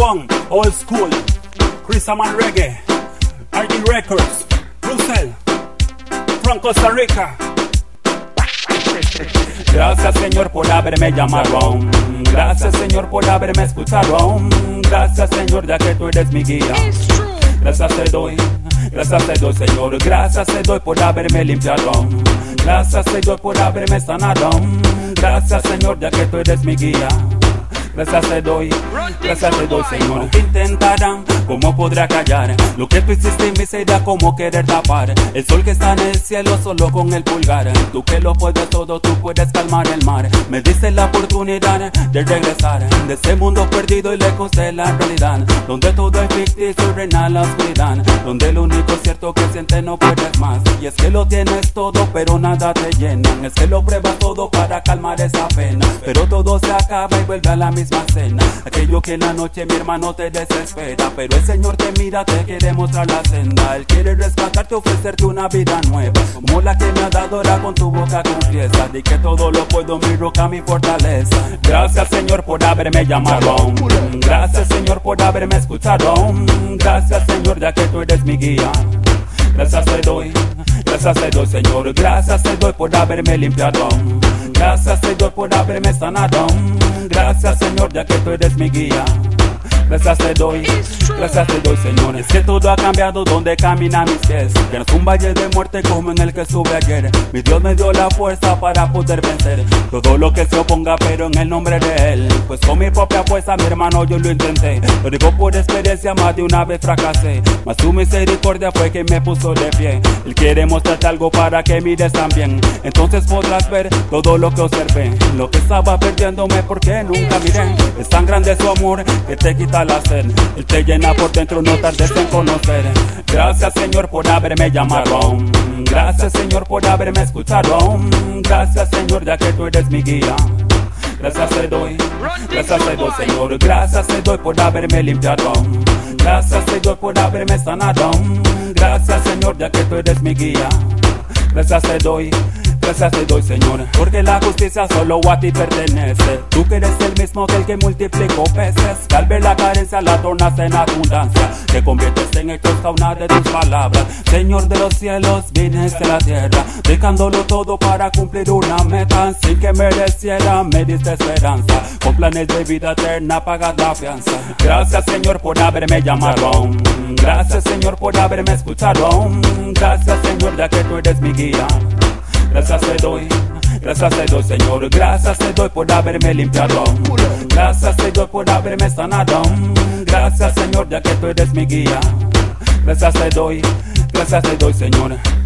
One, Old School, Chris Aman Reggae, RD Records, Brussels, from Costa Rica. Gracias Señor por haberme llamado, gracias Señor por haberme escuchado, gracias Señor ya que tú eres mi guía. Gracias te doy Señor, gracias te doy por haberme limpiado, gracias te doy por haberme sanado, gracias Señor ya que tú eres mi guía. Gracias te doy Señor. ¿Qué intentarán? ¿Cómo podrá callar? Lo que tú hiciste en mi miseria, como querer tapar el sol que está en el cielo solo con el pulgar. Tú que lo puedes todo, tú puedes calmar el mar. Me diste la oportunidad de regresar de ese mundo perdido y lejos de la realidad, donde todo es ficticio y reina la oscuridad, donde lo único cierto que sientes no puedes más. Y es que lo tienes todo pero nada te llena. Es que lo pruebas todo para calmar esa pena, pero todo se acaba y vuelve a la misma cena. Aquello que en la noche mi hermano te desespera, pero el Señor te mira, te quiere mostrar la senda. Él quiere rescatarte, ofrecerte una vida nueva, como la que me ha dado ahora con tu boca confiesa. Di que todo lo puedo, mi roca, mi fortaleza. Gracias Señor por haberme llamado, gracias Señor por haberme escuchado, gracias Señor ya que tú eres mi guía. Gracias te doy Señor, gracias te doy por haberme limpiado, gracias te doy por haberme sanado, gracias Señor ya que tú eres mi guía. Gracias te doy Señor. Es que todo ha cambiado donde camina mis pies, que no es un valle de muerte como en el que sube ayer. Mi Dios me dio la fuerza para poder vencer todo lo que se oponga, pero en el nombre de Él. Pues con mi propia fuerza, mi hermano, yo lo intenté. Lo digo por experiencia, más de una vez fracasé, mas su misericordia fue que me puso de pie. Él quiere mostrarte algo para que mires también, entonces podrás ver todo lo que observé, lo que estaba perdiéndome porque nunca miré. Es tan grande su amor que te quita la sed, Él te llena por dentro, no tardes en conocer. Gracias Señor por haberme llamado, gracias Señor por haberme escuchado, gracias Señor ya que tú eres mi guía. Gracias te doy Señor, gracias te doy por haberme limpiado, gracias te doy por haberme sanado, gracias Señor ya que tú eres mi guía. Gracias te doy Señor, porque la justicia solo a ti pertenece. Tú que eres el mismo que el que multiplicó peces, que al ver la carencia la tornas en abundancia, te conviertes en el que está una de tus palabras. Señor de los cielos, vienes de la tierra, dejándolo todo para cumplir una meta. Sin que mereciera, me diste esperanza, con planes de vida eterna pagas la fianza. Gracias Señor por haberme llamado, gracias Señor por haberme escuchado, gracias Señor ya que tú eres mi guía. Gracias te doy Señor, gracias te doy por haberme limpiado, gracias te doy por haberme sanado, gracias Señor ya que tú eres mi guía. Gracias te doy Señor.